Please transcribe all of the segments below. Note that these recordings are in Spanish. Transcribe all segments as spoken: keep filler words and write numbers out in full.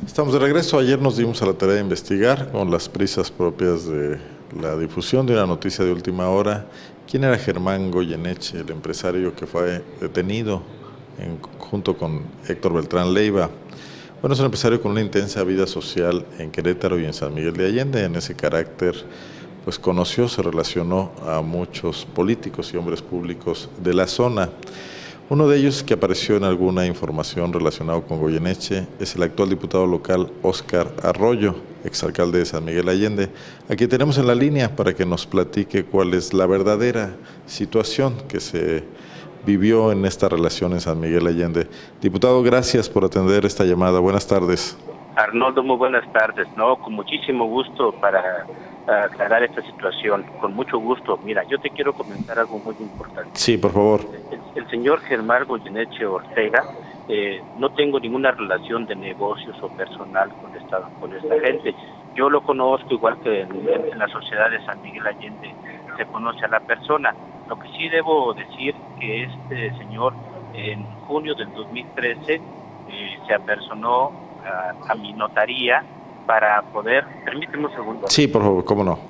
Estamos de regreso. Ayer nos dimos a la tarea de investigar con las prisas propias de la difusión de una noticia de última hora. ¿Quién era Germán Goyeneche, el empresario que fue detenido en, junto con Héctor Beltrán Leiva? Bueno, es un empresario con una intensa vida social en Querétaro y en San Miguel de Allende. En ese carácter, pues conoció, se relacionó a muchos políticos y hombres públicos de la zona. Uno de ellos que apareció en alguna información relacionada con Goyeneche es el actual diputado local Óscar Arroyo, exalcalde de San Miguel Allende, a quien tenemos en la línea para que nos platique cuál es la verdadera situación que se vivió en esta relación en San Miguel Allende. Diputado, gracias por atender esta llamada. Buenas tardes. Arnoldo, muy buenas tardes. No, con muchísimo gusto para aclarar esta situación, con mucho gusto. Mira, yo te quiero comentar algo muy importante. Sí, por favor. El, el señor Germán Goyeneche Ortega, eh, no tengo ninguna relación de negocios o personal con esta, con esta gente. Yo lo conozco igual que en, en, en la sociedad de San Miguel Allende se conoce a la persona. Lo que sí debo decir que este señor en junio del dos mil trece eh, se apersonó a, a mi notaría para poder... Permíteme un segundo. Sí, por favor, cómo no.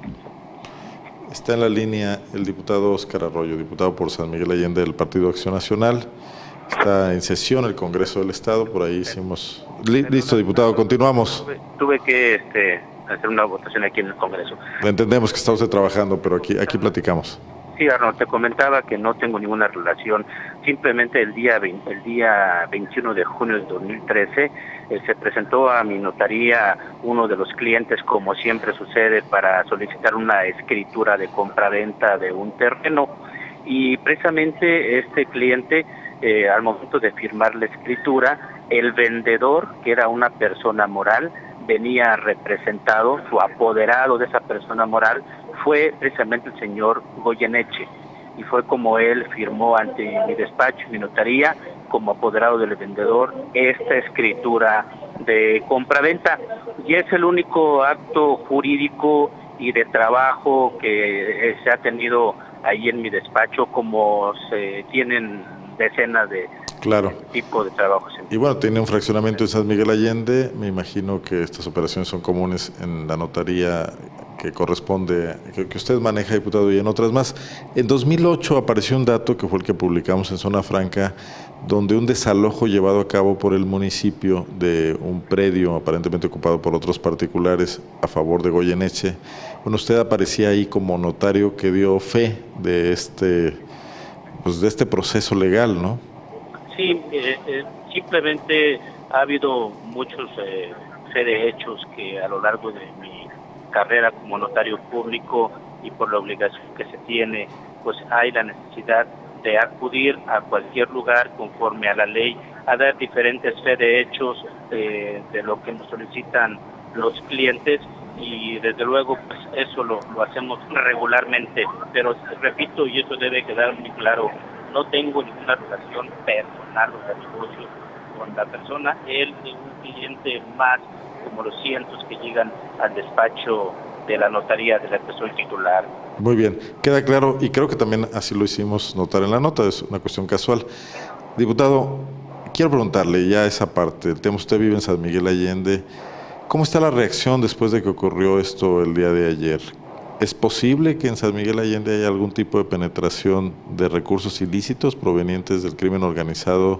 Está en la línea el diputado Óscar Arroyo, diputado por San Miguel Allende del Partido Acción Nacional. Está en sesión el Congreso del Estado, por ahí hicimos... Listo, diputado, continuamos. Tuve, tuve que este, hacer una votación aquí en el Congreso. Entendemos que está usted trabajando, pero aquí, aquí platicamos. Sí, Arnold, te comentaba que no tengo ninguna relación. Simplemente el día veinte, el día veintiuno de junio de dos mil trece eh, se presentó a mi notaría uno de los clientes, como siempre sucede, para solicitar una escritura de compraventa de un terreno. Y precisamente este cliente, eh, al momento de firmar la escritura, el vendedor, que era una persona moral, venía representado, su apoderado de esa persona moral fue precisamente el señor Goyeneche, y fue como él firmó ante mi despacho, mi notaría, como apoderado del vendedor, esta escritura de compraventa, y es el único acto jurídico y de trabajo que se ha tenido ahí en mi despacho, como se tienen decenas de Claro. tipo de trabajos. Y bueno, tiene un fraccionamiento en San Miguel Allende. Me imagino que estas operaciones son comunes en la notaría que corresponde, que, que usted maneja, diputado, y en otras más. En dos mil ocho apareció un dato que fue el que publicamos en Zona Franca, donde un desalojo llevado a cabo por el municipio de un predio aparentemente ocupado por otros particulares a favor de Goyeneche. Bueno, usted aparecía ahí como notario que dio fe de este, pues de este proceso legal, ¿no? Sí, eh, eh, simplemente ha habido muchos eh, fe de hechos que a lo largo de mi carrera como notario público y por la obligación que se tiene, pues hay la necesidad de acudir a cualquier lugar conforme a la ley, a dar diferentes fe de hechos eh, de lo que nos solicitan los clientes, y desde luego pues eso lo, lo hacemos regularmente, pero repito, y eso debe quedar muy claro, no tengo ninguna relación personal o de negocio con la persona. Él es un cliente más, como los cientos que llegan al despacho de la notaría de la que soy titular. Muy bien, queda claro, y creo que también así lo hicimos notar en la nota, es una cuestión casual. Diputado, quiero preguntarle ya esa parte, el tema, usted vive en San Miguel Allende, ¿cómo está la reacción después de que ocurrió esto el día de ayer? ¿Es posible que en San Miguel Allende haya algún tipo de penetración de recursos ilícitos provenientes del crimen organizado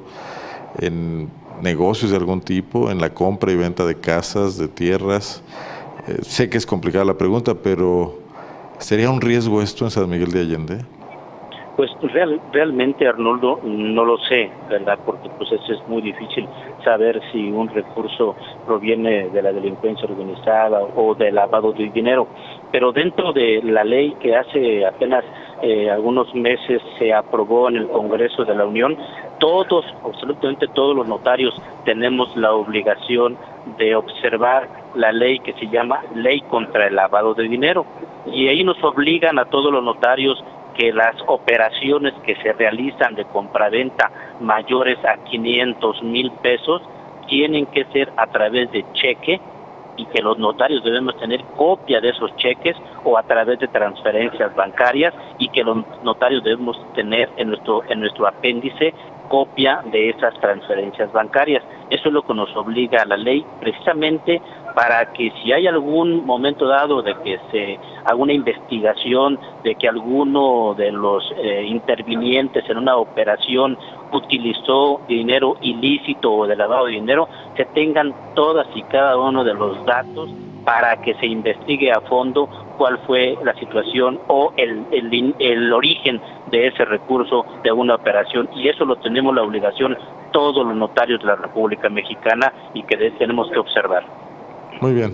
en negocios de algún tipo, en la compra y venta de casas, de tierras? Eh, sé que es complicada la pregunta, pero ¿sería un riesgo esto en San Miguel de Allende? Pues real, realmente, Arnoldo, no lo sé, ¿verdad? Porque pues eso es muy difícil saber si un recurso proviene de la delincuencia organizada o del lavado de dinero. Pero dentro de la ley que hace apenas eh, algunos meses se aprobó en el Congreso de la Unión, todos, absolutamente todos los notarios tenemos la obligación de observar la ley que se llama Ley contra el Lavado de Dinero. Y ahí nos obligan a todos los notarios que las operaciones que se realizan de compraventa mayores a quinientos mil pesos tienen que ser a través de cheque, y que los notarios debemos tener copia de esos cheques o a través de transferencias bancarias, y que los notarios debemos tener en nuestro en nuestro apéndice copia de esas transferencias bancarias. Eso es lo que nos obliga a la ley, precisamente para que si hay algún momento dado de que se haga una investigación de que alguno de los eh, intervinientes en una operación utilizó dinero ilícito o de lavado de dinero, se tengan todas y cada uno de los datos para que se investigue a fondo cuál fue la situación o el, el, el origen de ese recurso de una operación, y eso lo tenemos la obligación todos los notarios de la República Mexicana y que de, tenemos que observar. Muy bien.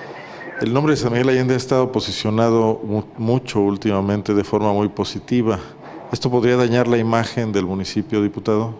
El nombre de San Miguel Allende ha estado posicionado mu mucho últimamente de forma muy positiva. ¿Esto podría dañar la imagen del municipio, diputado?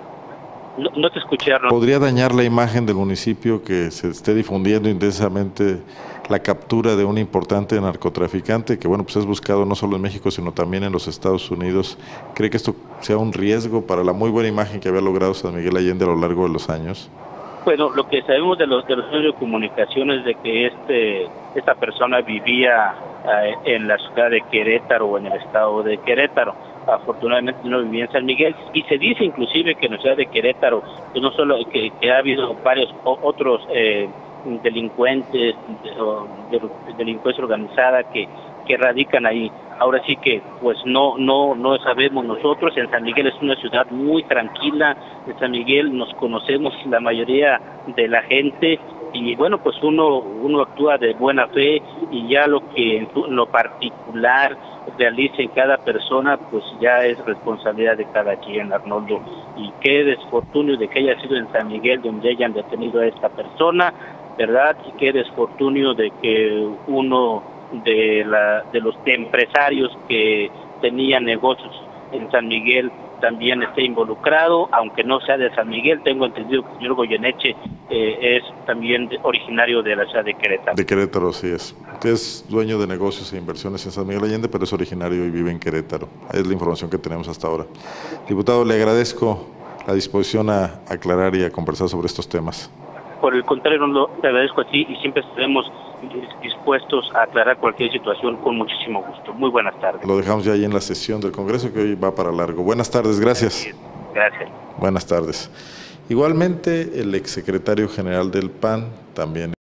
No, no te escuché, Arnold. ¿Podría dañar la imagen del municipio que se esté difundiendo intensamente la captura de un importante narcotraficante que, bueno, pues es buscado no solo en México, sino también en los Estados Unidos? ¿Cree que esto sea un riesgo para la muy buena imagen que había logrado San Miguel Allende a lo largo de los años? Bueno, lo que sabemos de los de los medios de comunicación es de que este esta persona vivía eh, en la ciudad de Querétaro o en el estado de Querétaro. Afortunadamente no vivía en San Miguel, y se dice inclusive que en la ciudad de Querétaro, pues no solo que, que ha habido varios o, otros eh, delincuentes, de, de, delincuencia organizada que, que radican ahí. Ahora sí que pues no no no sabemos nosotros. En San Miguel es una ciudad muy tranquila, en San Miguel nos conocemos la mayoría de la gente, y bueno, pues uno uno actúa de buena fe, y ya lo que en lo particular realice en cada persona, pues ya es responsabilidad de cada quien, Arnoldo. Y qué desfortunio de que haya sido en San Miguel donde hayan detenido a esta persona, ¿verdad? Y qué desfortunio de que uno de la de los de empresarios que tenían negocios en San Miguel también esté involucrado, aunque no sea de San Miguel. Tengo entendido que el señor Goyeneche eh, es también de, originario de la ciudad de Querétaro. De Querétaro, sí es. Usted es dueño de negocios e inversiones en San Miguel Allende, pero es originario y vive en Querétaro. Es la información que tenemos hasta ahora. Diputado, le agradezco la disposición a aclarar y a conversar sobre estos temas. Por el contrario, lo, te agradezco a ti, y siempre estaremos dispuestos a aclarar cualquier situación con muchísimo gusto. Muy buenas tardes. Lo dejamos ya ahí en la sesión del Congreso, que hoy va para largo. Buenas tardes, gracias. Gracias. Buenas tardes. Igualmente, el exsecretario general del P A N también